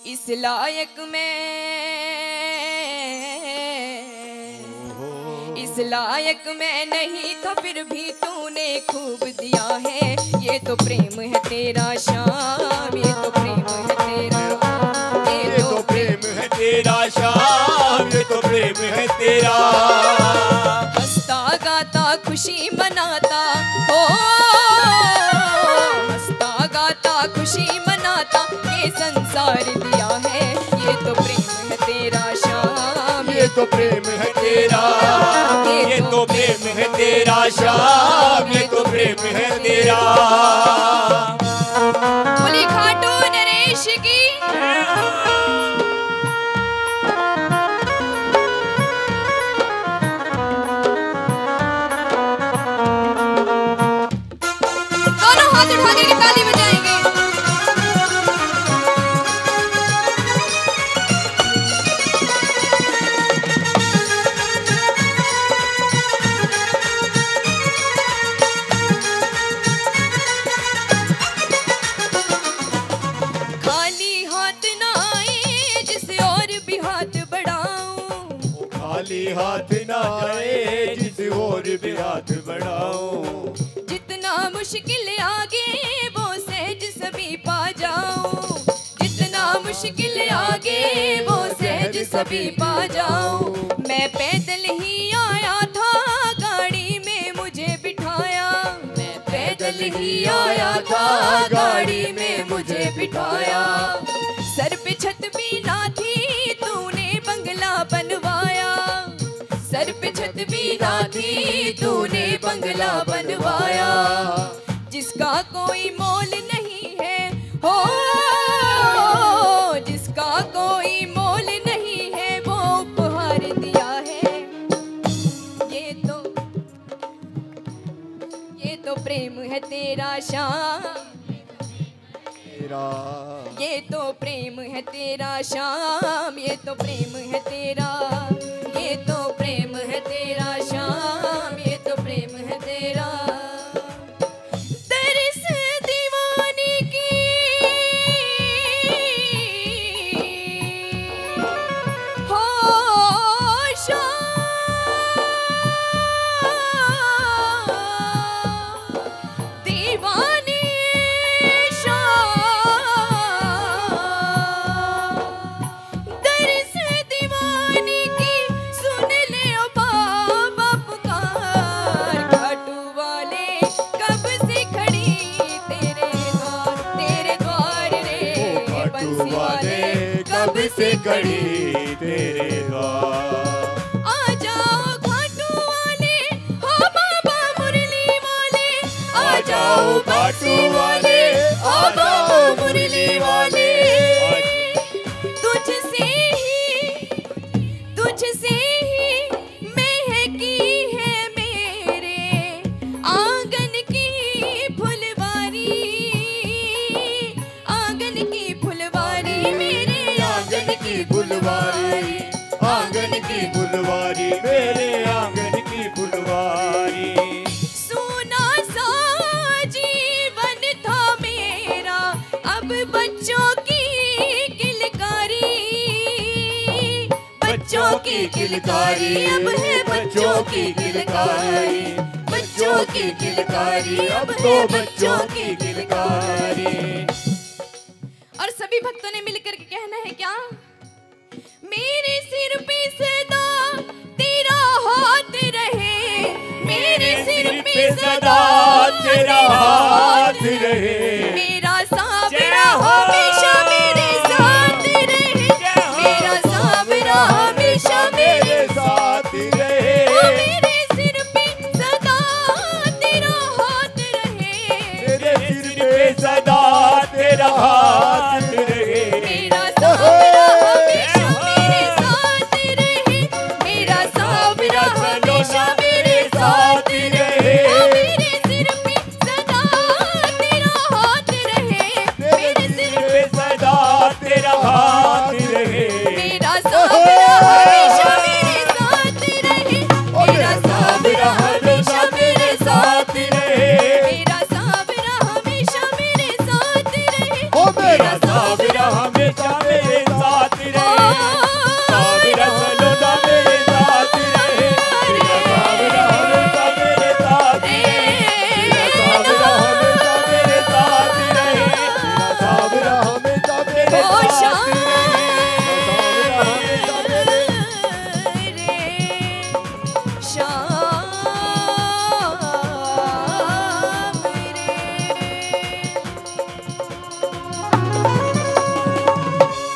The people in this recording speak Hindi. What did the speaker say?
इस लायक मैं नहीं था, फिर भी तूने खूब दिया है। ये तो प्रेम है तेरा श्याम, ये तो प्रेम है तेरा, ये तो प्रेम है तेरा श्याम, ये तो प्रेम है तेरा। हंसता गाता खुशी मनाता हो, हंसता गाता खुशी मनाता, ये संसार दिया है। ये तो प्रेम है तेरा श्याम, ये तो प्रेम है तेरा, ये तो प्रेम है तेरा श्याम, ये तो प्रेम है तेरा। बोली खाटू नरेश की। दोनों हाथ उठा के ताली बजाएंगे। हाथ ना आए जिस और भी हाथ बढ़ाऊं, जितना मुश्किल आगे वो सहज सभी पा जाऊं, जितना मुश्किल आगे वो सहज सभी पा जाऊं। मैं पैदल ही आया था, गाड़ी में मुझे बिठाया, मैं पैदल ही आया था, गाड़ी में मुझे बिठाया। सर पे छत भी ना थी, तूने बंगला बनवाया, सर पे छत भी ना थी, तूने बंगला बनवाया। जिसका कोई मोल नहीं है हो, जिसका कोई मोल नहीं है, वो उपहार दिया है। ये तो प्रेम है तेरा श्याम, ये तो प्रेम है तेरा श्याम, ये तो प्रेम है तेरा, ये तो प्रेम है तेरा श्याम, ये तो प्रेम है तेरा। तरस दीवाने की हो श्याम, दीवाने से खड़ी तेरे द्वार। आ जाओ घाटू वाले, हो बाबा मुरली वाले, आ जाओ घाटू वाले, हो बाबा मुरली वाले। तुझसे ही महकी है मेरे आंगन की फुलवारी, आंगन की फुलवारी, मेरे आंगन की फुलवारी, आंगन की फुलवारी, मेरे आंगन की फुलवारी। सोना सा जीवन था मेरा, अब बच्चों की किलकारी, बच्चों की किलकारी, अब है बच्चों की किलकारी, बच्चों की किलकारी, अब तो बच्चों की किलकारी। और सभी भक्तों ने मिलकर के कहना है क्या? मेरे सिर पे सदा तेरा हाथ रहे, मेरे सिर पे सदा तेरा हाथ रहे, मेरा सांवरा हमेशा मेरे साथ रहे, मेरा सांवरा हमेशा मेरे साथ रहे। मेरे सिर पे सदा तेरा हाथ रहे, मेरे सिर पे सदा तेरा हाथ रहे, मेरा सांवरा हमेशा मेरे साथ रहे, मेरा सांवरा हमेशा मेरे साथ रहे। मेरे सिर पे सदा तेरा हाथ रहे, मेरे सिर मेरे साथ रहे।